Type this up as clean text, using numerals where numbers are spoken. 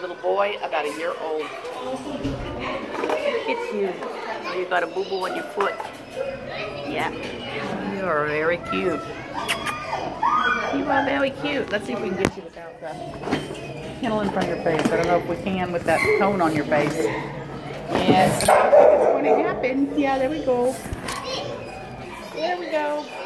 little boy about a year old. Look at you. Oh, you got a boo-boo on your foot. Yeah. You are very cute. You are very cute. Let's see if we can get you without the kennel in front of your face. I don't know if we can with that cone on your face. Yes. I don't think it's going to happen. Yeah, there we go. There we go.